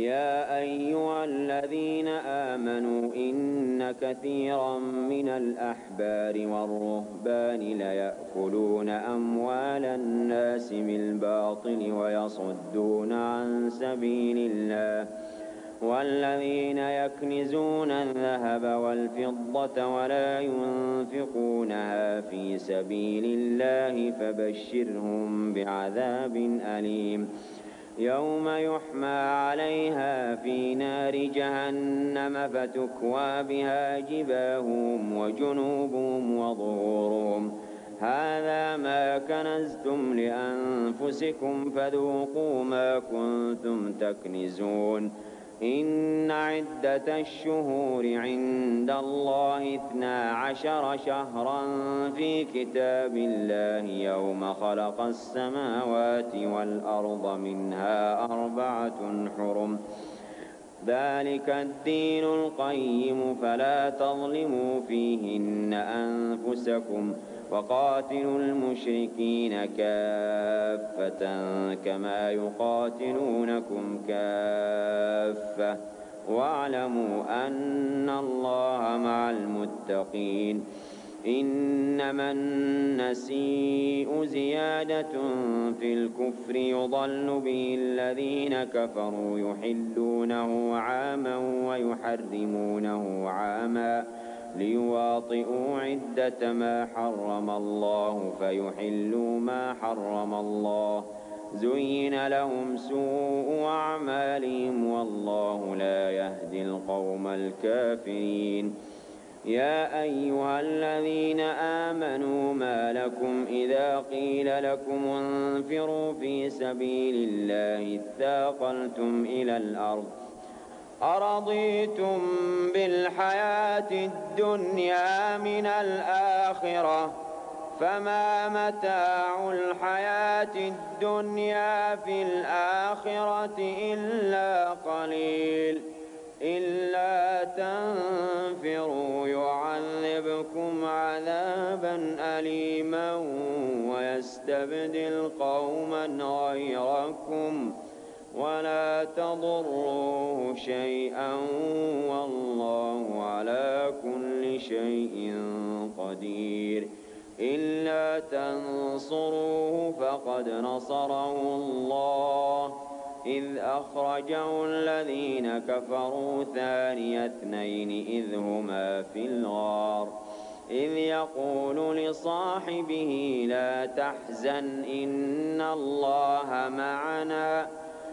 يا أيها الذين آمنوا إن كثيرا من الأحبار والرهبان ليأكلون أموال الناس بالباطل ويصدون عن سبيل الله والذين يكنزون الذهب والفضة ولا ينفقونها في سبيل الله فبشرهم بعذاب أليم يوم يحمى عليها في نار جهنم فتكوى بها جباههم وجنوبهم وظهورهم هذا ما كنزتم لأنفسكم فذوقوا ما كنتم تكنزون إن عدة الشهور عند الله 12 شهرا في كتاب الله يوم خلق السماوات والأرض منها 4 حرم ذلك الدين القيم فلا تظلموا فيهن أنفسكم وقاتلوا المشركين كافة كما يقاتلونكم كافة واعلموا أن الله مع المتقين إنما النسيء زيادة في الكفر يضل به الذين كفروا يحلونه عاما ويحرمونه عاما ليواطئوا عدة ما حرم الله فيحلوا ما حرم الله زين لهم سوء أعمالهم والله لا يهدي القوم الكافرين يا أيها الذين آمنوا ما لكم إذا قيل لكم انفروا في سبيل الله اثاقلتم إلى الأرض أرضيتم بالحياة الدنيا من الآخرة فما متاع الحياة الدنيا في الآخرة إلا قليل إلا تنفروا يعذبكم عذابا أليما ويستبدل قوما غيركم ولا تضروه شيئا والله على كل شيء قدير إلا تنصروه فقد نصره الله إذ أخرجه الذين كفروا ثاني اثنين إذ هما في الغار إذ يقول لصاحبه لا تحزن إن الله معنا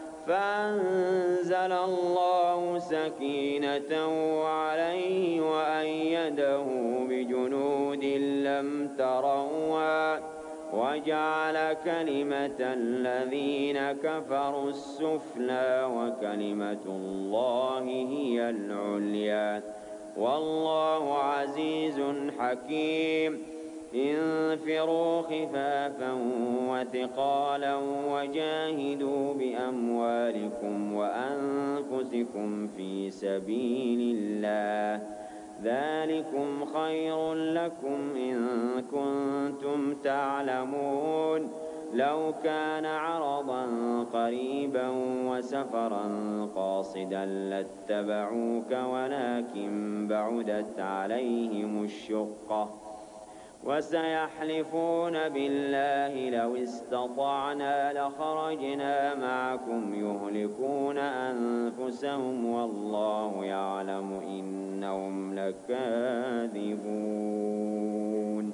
فأنزل الله سكينته عليه وأيده بجنود لم تروها وجعل كلمة الذين كفروا السفلى وكلمة الله هي العليا والله عزيز حكيم انفروا خفافا وثقالا وجاهدوا بأموالكم وأنفسكم في سبيل الله ذلكم خير لكم إن كنتم تعلمون لو كان عرضا قريبا وسفرا قاصدا لاتبعوك ولكن بعدت عليهم الشقة وسيحلفون بالله لو استطعنا لخرجنا معكم يهلكون أنفسهم والله يعلم إنهم لكاذبون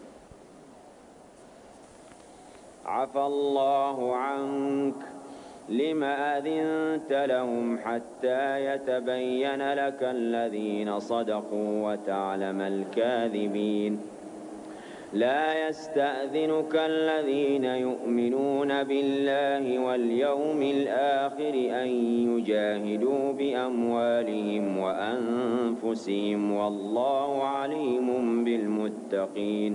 عفى الله عنك لم أذنت لهم حتى يتبين لك الذين صدقوا وتعلم الكاذبين لا يستأذنك الذين يؤمنون بالله واليوم الآخر أن يجاهدوا بأموالهم وأنفسهم والله عليم بالمتقين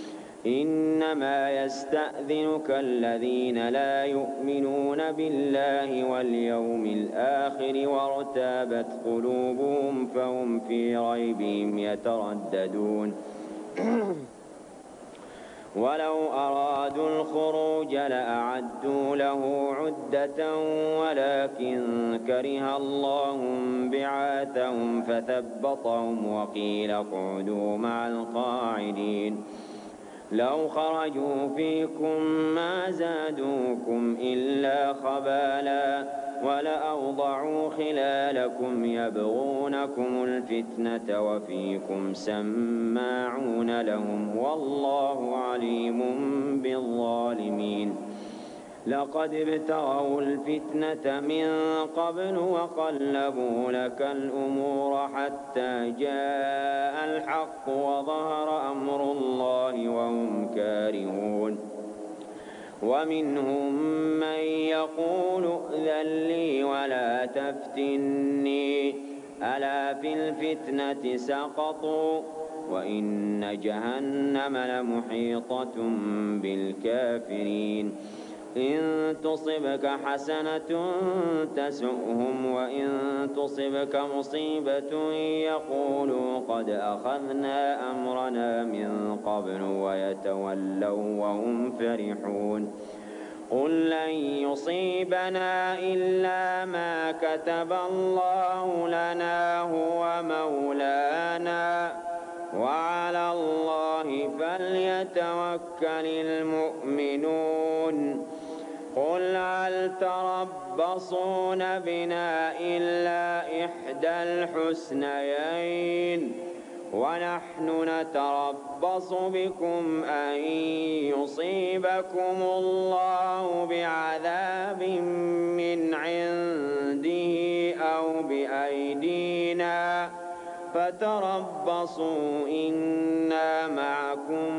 إنما يستأذنك الذين لا يؤمنون بالله واليوم الآخر وارتابت قلوبهم فهم في ريبهم يترددون ولو أرادوا الخروج لأعدوا له عدة ولكن كره الله بعاثهم فثبطهم وقيل اقعدوا مع القاعدين لو خرجوا فيكم ما زادوكم إلا خبالا ولأوضعوا خلالكم يبغونكم الفتنة وفيكم سماعون لهم والله عليم بالظالمين لقد ابتغوا الفتنة من قبل وقلبوا لك الأمور حتى جاء الحق وظهر أمر الله وهم كارهون ومنهم من يقول ائذن لي ولا تفتني ألا في الفتنة سقطوا وإن جهنم لمحيطة بالكافرين إن تصبك حسنة تسؤهم وإن تصبك مصيبة يقولوا قد أخذنا أمرنا من قبل ويتولوا وهم فرحون قل لن يصيبنا إلا ما كتب الله لنا هو مولانا وعلى الله فليتوكل المؤمنون قل هل تربصون بنا إلا إحدى الحسنيين ونحن نتربص بكم أن يصيبكم الله بعذاب من عنده أو بأيدينا فتربصوا إنا معكم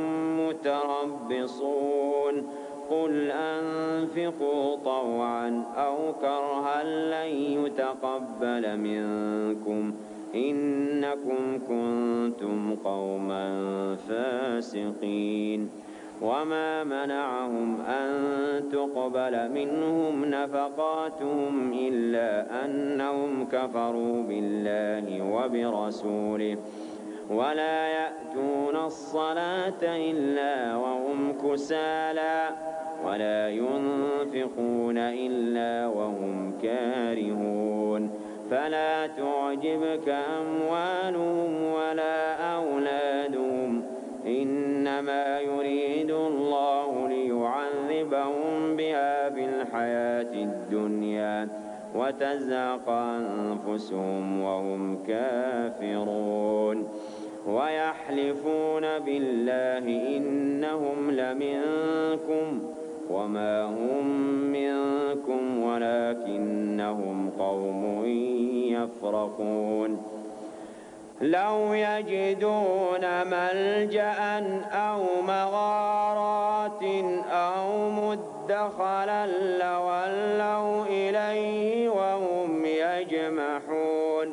متربصون قل أنفقوا طوعا أو كرها لن يتقبل منكم إنكم كنتم قوما فاسقين وما منعهم أن تقبل منهم نفقاتهم إلا أنهم كفروا بالله وبرسوله ولا يأتون الصلاة إلا وهم كسالى ولا ينفقون إلا وهم كارهون فلا تعجبك أموالهم ولا أولادهم إنما يريد الله ليعذبهم بها في الحياة الدنيا وتزهق أنفسهم وهم كافرون ويحلفون بالله إنهم لمنكم وما هم منكم ولكنهم قوم يفرقون لو يجدون ملجأ أو مغارات أو مدخلا لولوا إليه وهم يجمحون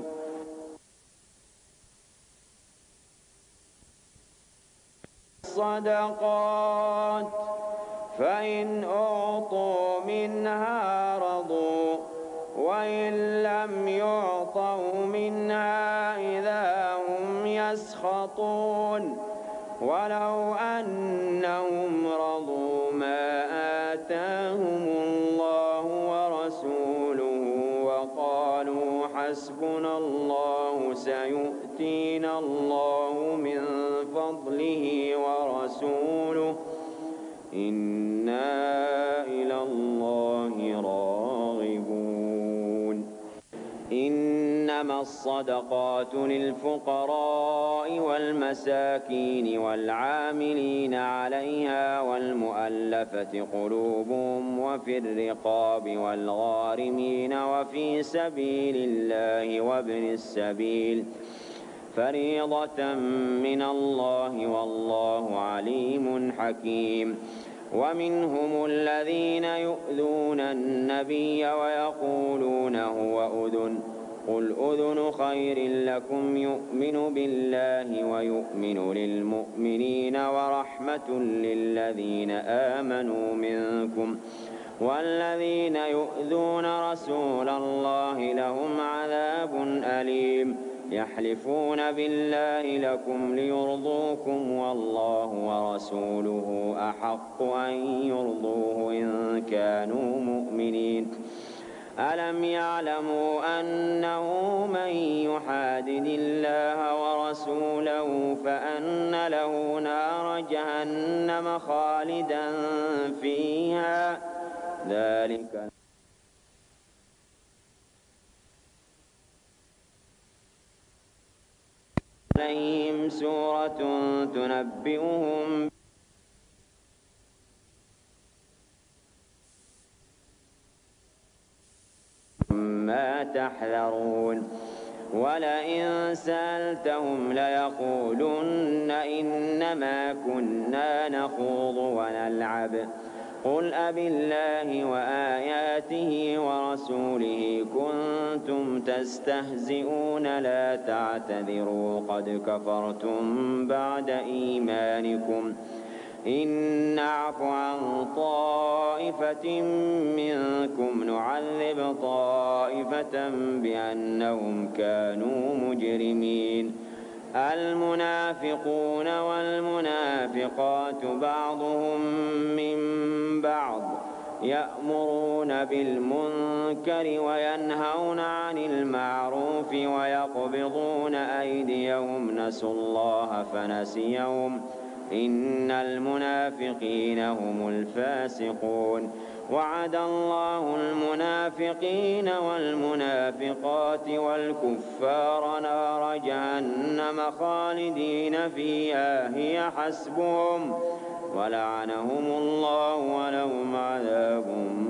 الصدقات فإن أعطوا منها رضوا وإن لم يعطوا منها إذا هم يسخطون ولو أنهم رضوا ما آتاهم الله ورسوله وقالوا حسبنا الله سيؤتينا الله من فضله ورسوله إنا إلى الله راغبون إنما الصدقات للفقراء والمساكين والعاملين عليها والمؤلفة قلوبهم وفي الرقاب والغارمين وفي سبيل الله وابن السبيل فريضة من الله والله عليم حكيم ومنهم الذين يؤذون النبي ويقولون هو أذن قل أذن خير لكم يؤمن بالله ويؤمن للمؤمنين ورحمة للذين آمنوا منكم والذين يؤذون رسول الله لهم عذاب أليم يحلفون بالله لكم ليرضوكم والله ورسوله أحق أن يرضوه إن كانوا مؤمنين ألم يعلموا أنه من يحادد الله ورسوله فأن له نار جهنم خالدا فيها ذلك عليهم سورة تنبئهم ما تحذرون ولئن سألتهم ليقولن إنما كنا نخوض ونلعب قل أبالله وآياته ورسوله كنتم تستهزئون لا تعتذروا قد كفرتم بعد إيمانكم إن نعف عن طائفة منكم نعذب طائفة بأنهم كانوا مجرمين المنافقون والمنافقات بعضهم من بعض يأمرون بالمنكر وينهون عن المعروف ويقبضون أيديهم نسوا الله فنسيهم إن المنافقين هم الفاسقون وعد الله المنافقين والمنافقات والكفار نار جهنم خالدين فيها هي حسبهم ولعنهم الله ولهم عذاب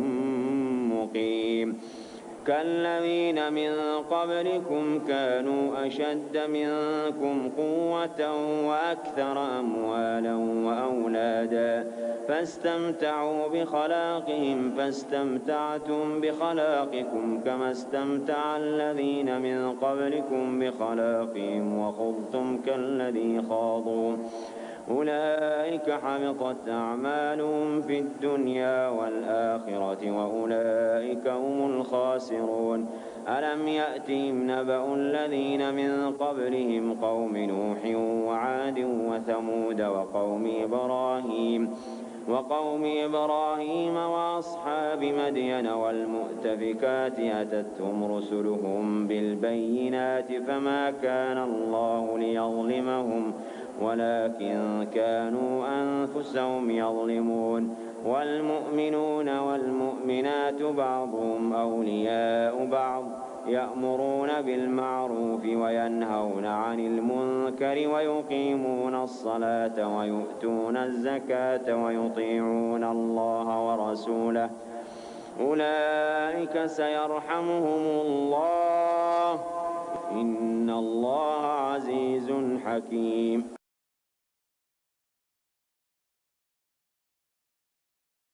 مقيم كالذين من قبلكم كانوا أشد منكم قوة وأكثر أموالا وأولادا فاستمتعوا بخلاقهم فاستمتعتم بخلاقكم كما استمتع الذين من قبلكم بخلاقهم وخضتم كالذي خاضوا أولئك حبطت أعمالهم في الدنيا والآخرة وأولئك هم الخاسرون ألم يأتهم نبأ الذين من قبلهم قوم نوح وعاد وثمود وقوم إبراهيم وأصحاب مدين والمؤتفكات أتتهم رسلهم بالبينات فما كان الله ليظلمهم ولكن كانوا أنفسهم يظلمون والمؤمنون والمؤمنات بعضهم أولياء بعض يأمرون بالمعروف وينهون عن المنكر ويقيمون الصلاة ويؤتون الزكاة ويطيعون الله ورسوله أولئك سيرحمهم الله إن الله عزيز حكيم